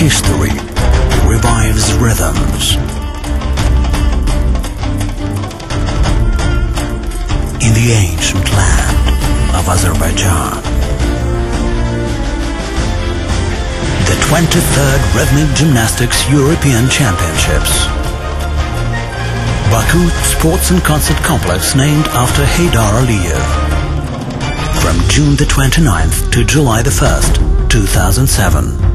History revives rhythms. In the ancient land of Azerbaijan, the 23rd Rhythmic Gymnastics European Championships. Baku Sports and Concert Complex named after Heydar Aliyev. From June the 29th to July the 1st, 2007.